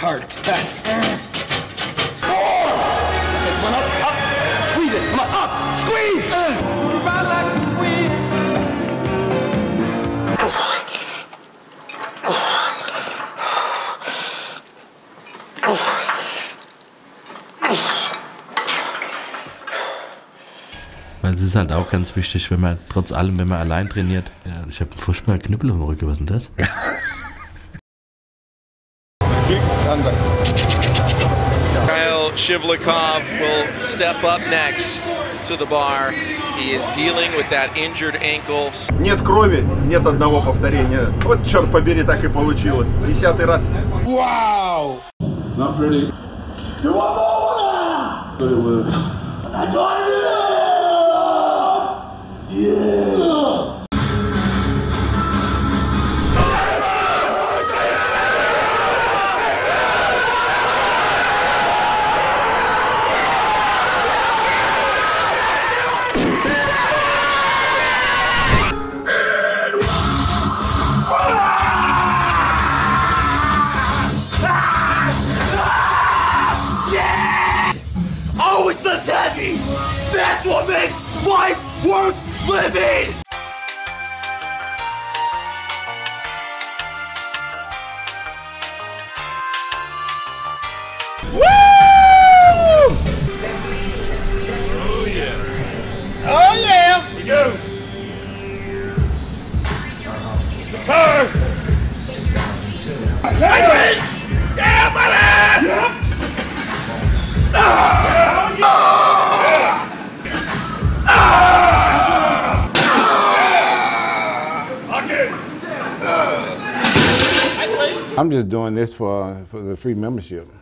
hard, fast. Come on, up. Squeeze it. Come on, up. Squeeze! Weil es ist halt auch ganz wichtig, wenn man trotz allem, wenn man allein trainiert. Ja, ich habe einen furchtbaren Knüppel im Rücken, was ist denn das? Kyle Shivlikov will step up next to the bar. He is dealing with that injured ankle. Нет крови, нет одного повторения. Вот, черт побери, так и получилось. 10-й раз. Wow! Not pretty. You want more? But it works. I told you! Yeah! Always the heavy! That's what makes life worth living! Woo! Oh yeah! Oh yeah! Here we go! Super! Hey, yeah, buddy! Yep. I'm just doing this for the free membership.